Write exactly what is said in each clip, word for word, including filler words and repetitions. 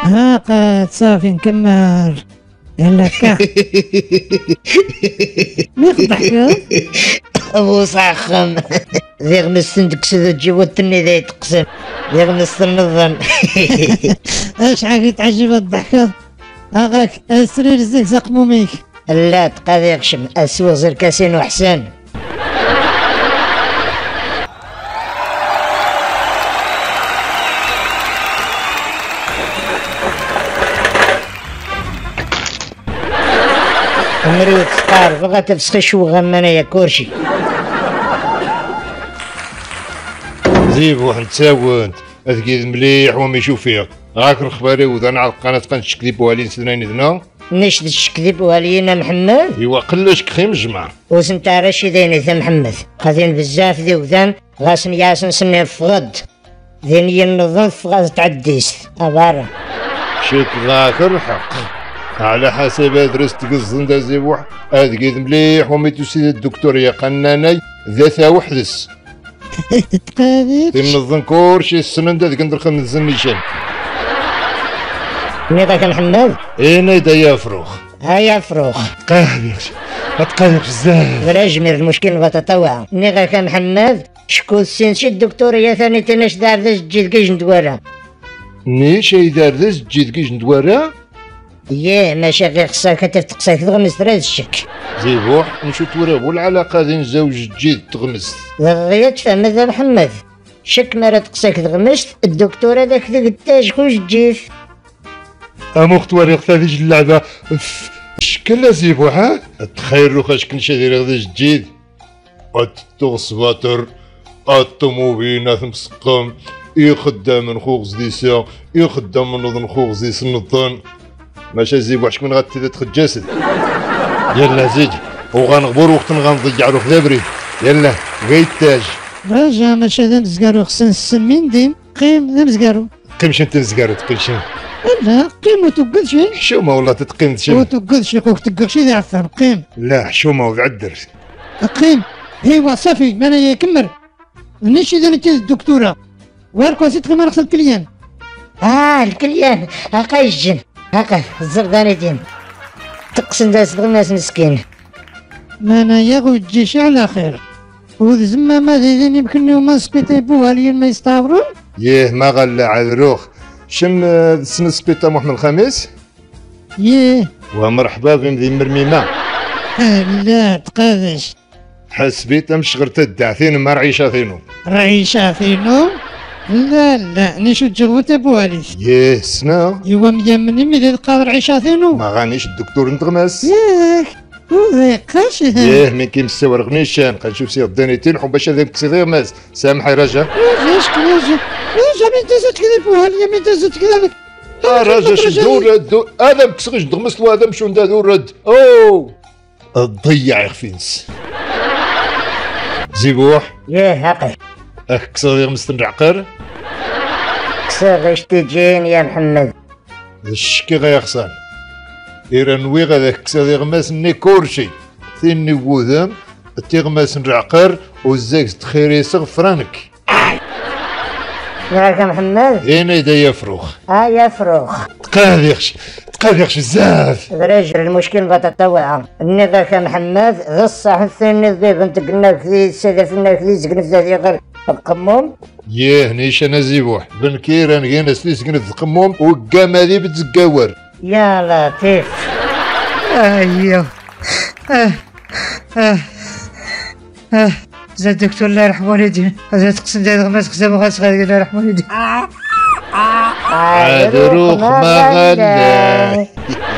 هاقا صافي نكمل. يلا كا ميخضحك ابو صاخم ذيغ نستندك سيدو تجيبو التني ذا يتقسم ذيغ نستنظن. اش عاقي تعجب الضحكة هاغاك السرير زقزق موميك. لا تقاضي يغشم اسوغ زر كاسين وحسن. مريت سقار بغا تفسخي شو غمنا يا كورشي. زيب واحد تساونت اذكيد مليح وما يشوف فيها راك الخباري وذا على القناة قنت كذب والين سنين ذنا نيش الشكذب والينا محمد ايوا قلاش كخيم الجمع وسنت راشي ذيني ثا محمد قاضين بزاف ذي وذان غاسن ياسن سني فغد ذيني النظام فغاد تعديس ابارا شيك ذاك الحق على حسب درست قصن دا زيبوح اذكيد مليح وما توسيد الدكتور يا قناني ذاتا وحدس تقادر تنظن كورشي السنن دا ذيك ندرخل نزل نيشان نيضاك محمد اين دا يا فروخ هيا فروخ تقاهر تقاهر بزاف ولا جميل المشكل بتطوع نيغاك محمد شكون السنشي الدكتور يا ثاني تناش دار ذا جيد كيش ندوارا نيش اي دار ذا جيد كيش ندوارا ياه ماشي غير خصك تفتقسك تغمس تراد الشك زيبوح نشو تورا والعلاقة ذين زوج جيد تغمس ضغية تفهم ذا محمد شك مرة تقسك تغمست الدكتور هذاك ذاك التاج خوش جيف اموخت وريق هذه اللعبة شكل زيبوح ها تخيل روخاش كنشا دير غدا جديد التوغس باتر الطوموبيلات مسقم يخدم من خوغز ديسا يخدم من نظن خوغز ديس النظن ماشا زيبوح شكون غاتي تخجسد يلا زيد وغنغبر وقت غنضيع روح دابري يلا غير التاج راجع ماشي ذا مزقارو خصنا نسمين ديم قيم ذا مزقارو قيمش انت مزقارو تقيمش لا قيم وتقل شي حشومة والله تتقيم شي وتقل شي خوك تقل شي ذا عفان قيم لا حشومة وذعدر قيم ايوا صافي مانا يكمل نيشي ذا نتي الدكتورة واركو سيت ما نخسر الكليان اه الكليان هاكا يجن هاكا الزرداني ديم تقسم ذا صدغ مسكين مانا ياغو تجيش على خير وذزما ما ذي يمكن وما سبيتي بوها لين ما يستعبرون ياه ما غلا عذروخ شم سن سبيتا محمد الخميس ياه ومرحبا بهم ذي مرميمة لا تقادش حسبيتا مش غير تدعثين ما رعيشة ثينو رعيشة ثينو لا لا نيشو تجغوت بواليس ياه سنا يوا ميامني ميدي القادر عيشة ثينو ما غانيش الدكتور نتغمس ياك وذيقاش ياه من كيم السوار غنيشان قنشوف سي غدانيتين حو باش هذاك كسي غماس سامح يا رجا راجا شكون راجا راجا مين تزت كذا بوالي مين تزت كذا اه راجا شدو رد هذا مكسغش دغمس له هذا مشون دادو رد اوه ضيع يا خفينس زيبوح ياه هاقي اه كسر يغمس العقر كسر غيش تجين يا محمد الشكي غيخسان إيرانوي غادا كسر يغمس ني كورشي ثيني وذم تيغمس العقر وزاك تخيري صغ فرانك ياك محمد اين يدا يا فروخ اه يا فروخ تقاذيخش تقاذيخش بزاف رجل المشكل بتطوع اني ذاك محمد ذا الصح الثاني ذي بنت قلنا كذي سيدة فينا كذي سكنت ذي غير القموم ياه نيش انا زيبوح بن كيران كينا سلي سكنت القموم وقام هذي بتزقاور يا لطيف ايوه اه اه اه زاد الدكتور الله يرحم والدي هذا تقسم داير غماس قسم غاس غادي الله يرحم والدي عذروخ ما غلا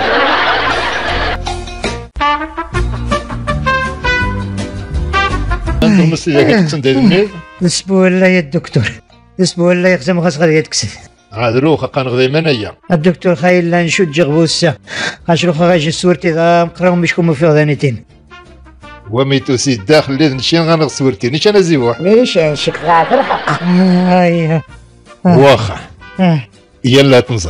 انتم مسلي ذاك تقسم داير الميل الاسبوع لا يا الدكتور الاسبوع لا يقسم غاس غادي يتكسف عذروخ قنغذي منيا الدكتور خايل لا نشد جغبوسا خاشروخ غاجي صورتي ذا مقراهم باش كومو في غدانيتين وميتو سي الداخل اللي نشين غنغ صورتي نيش انا زيبوح ليش نشك غاك الحق ايوه واخا اه يلا تنصح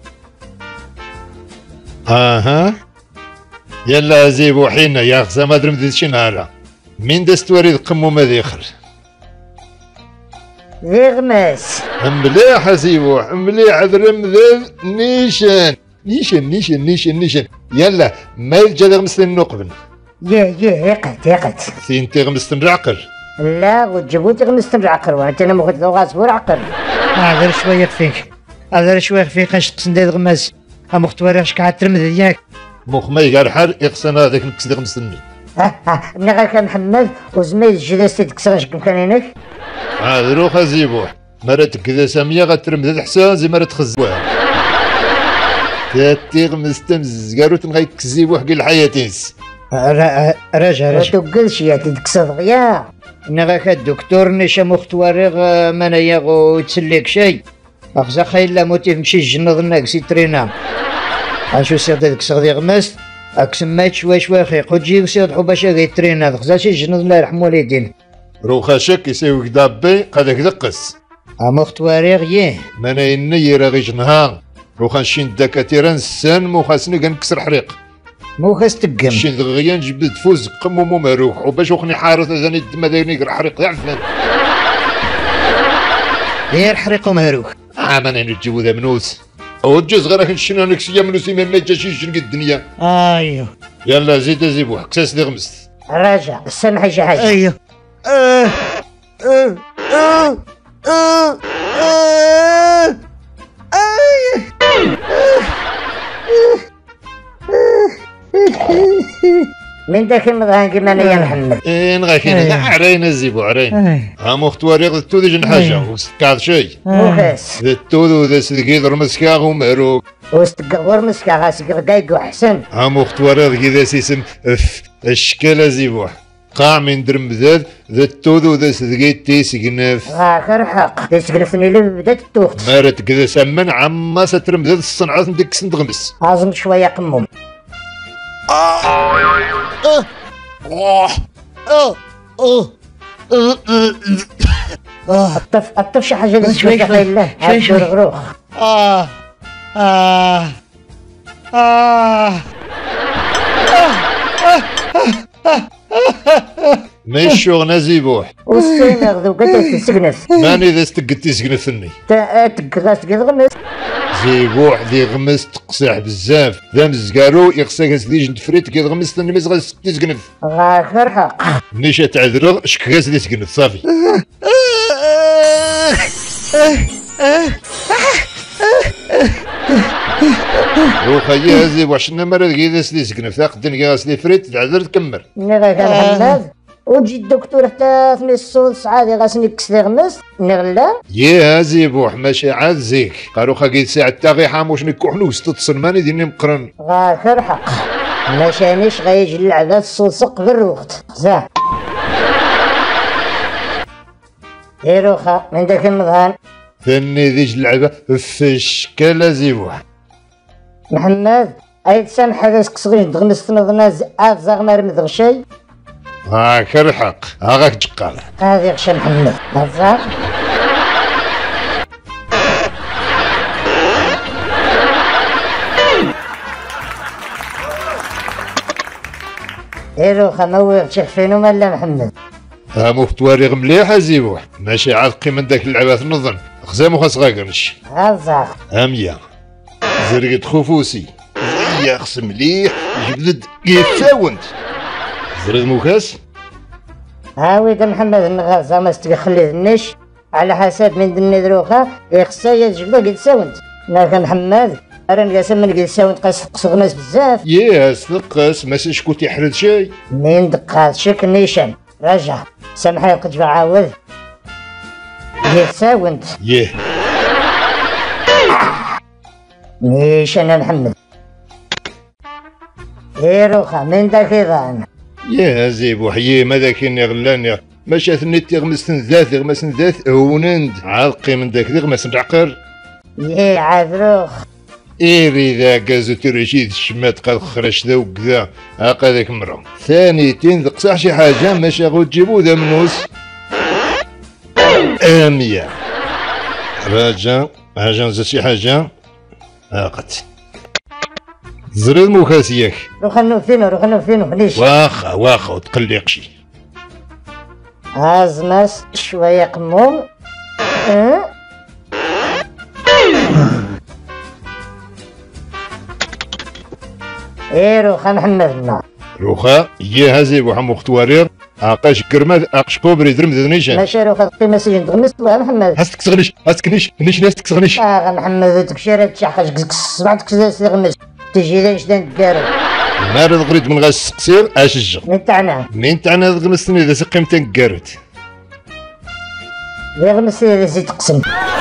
اها يلا زيبو حينا يا خزا ما درم ديت شي نهار من دست وريد قمو ما ذيخر ذي غماس. مليح اسيبوح مليح عذر مذل نيشان نيشان نيشان نيشان نيشان يلا ما يلجا غمست النقبن. يا يا يقت يقت. ثين تغمست العقل. لا وتجيبو تغمست العقل وانت انا مخد لو غاصبو العقل. هذا شويه فيك هذا شويه فيك اش تقسم داير غماس امخت وريش قاعد ترمذ ياك مخ ما يقال حر يقسن هذاك نكسد غمستني. ها ها من غير كان محمد وزميل جلستي تكسرش كمكانينك. هذا روح اسيبوح مرات كذا سامية غترمذ حسان زي مرات خزوها. تاتي غمستم زكارو تنغي كزيبوح كي الحياتينس. راجع راجع ما تقلش يا تكسر غيا. نغاك الدكتور نيشا مختواريغ مانا ياغو يتسليك شي اخزا خايلا موتيف مشي الجنة ظناك سي ترينا اشو سير ديك سغدي غماس اك سميت شوي شوي خي قد جيب سير حباشا غي ترينا خزا شي الجنة الله يرحم والدين روخا شك يساوي كدابي قادك دقس مختواريغ يه مانا يني راغي جنها روخا نشين الدكاترة نسان موخاسني كنكسر حريق مو خاص تقم شين دغيا نجبد فوز قمو مروح وباش وخني حارس ثاني الدم دايرني يقرا حريق يا فلان غير حريق ومهروك اه مانا نجيبو ذا منوس او الجوز غير راك نشينا نكسيا منوس ما ما جاش يجرق الدنيا. ايوه يلا زيد زيبو حكساس لي غمست. راجع سامحي شي حاجه. ايوه اه اه اه اه اه من داك المضغان كيما انا يا محمد. ايه نغا كاين عرينا زيبو عرين. ها مختواريغ ذا تودي جن حاجه وسكاد شي. وخاس. ذا تودو ذا سلكي ضر مسكا ومهروك. وستقور مسكا غاسك غدايق وحسن. ها مختواريغ كذا سيسم الشكل زيبو. قاع من درمذاد ذا تودو ذا سلكي تيسقنف. غاكر حق تيسقنفني اللي بدات التوخت. مارت كذا سمن عما سترمذاد الصنعات نديك سندغمس. عازم شويه قمم. الطف الطف شي حاجه اللي شوي شويه الله شوي شوي غروخ. اه اه اه ماشي شغل زيبوح. والسين غدو قد تسقنف. ماني ذا استقتي سقنفني. تقراس تقغمس. زيبوح ذي غمس تقصح بزاف ذا مزكارو يقصاك سدي جند فريت كي غمس ثاني مزغا تسقنف. غاكر حق. نيشا تعذرغ شكاس دي تسقنف صافي. روخا يا زيبوح شنا مرة كي سدي تسقنف تاقدن كي سدي فريت تعذر تكمل. نغا كان محمد وتجي الدكتور حتى ثمانية الصوت عادي غاسني كس لي غمس نغلا. يا زيبوح ماشي عاد زيك قالوخا كي ساعة تاغي حاموش نكوحنوس تتصل ماني ديني مقرن. غاكر حق ماشانيش غيجي اللعبة الصوت سق بالوقت زاه. ايروخا من داك المظهر. ثاني ذيج اللعبة في الشكالة زيبوح. محمد اي تسامح هذا سقسغيش دغنس تنظنا عاد زاغ رمض شي. هاك الحق هاك تقال. هذه غشا محمد هزار. ايروخا مويغ تشخفينو مالا محمد. ها مفتواريغ مليح زيبوح ماشي عاد قيمة داك اللعبات نظن خزامو خاص غاكرش. هزار. هامية زرقت خفوسي يا خص مليح جبدد يتساونت زرق مكاس. ها ويدا محمد النغازة ما استخلي النش على حسب من دني دروخا يخصها يجبدها قد ساونت. ناكا محمد راني قاسم من قد ساونت قاس تقصغ ناس بزاف. ياس تقص ماشي شكون تيحرد شي. من دقات شك نيشان رجع سامحني قد عاود يتساونت. يه نيشان يا محمد. ايروخا من داك يضان. يا زيبوح يا ماذا كاين غلاني ماشي ثني تغمس ذات غمس ذات هونند عالقي من داك غمس نعقر. يا عذروخ إيري ذا كازو ترشيد الشمات قد خرج ذا وكذا هاكا ذاك مرة. ثاني تين ذقصح شي حاجة ماشي غو تجيبو ذا منوس. آمية راجع حاجة نزل شي حاجة هاقت زرد مكاسياك. روحا نوفينو روحا نوفينو ليش. واخا واخا وتقلقشي. هازماس شوية قموم أه؟ ايه روخا محمد. روخا هي هازي بوحا مختوارير عقاش كرماد عقش كوبري درم ذنيشان. ماشي روخا قيمة سجن تغمس بها محمد. هاستك تغنيش هاستكنيش نيش ناس تغنيش. اه محمد تكشيرة تشحش كس بعد كس تغمس تجي ليش تنكارو. نار غريت من غاس قصير اش الجر. من تاعنا. منين تاعنا غمستني اذا سقيم تنكارت. غمس اللي زيد تقسم.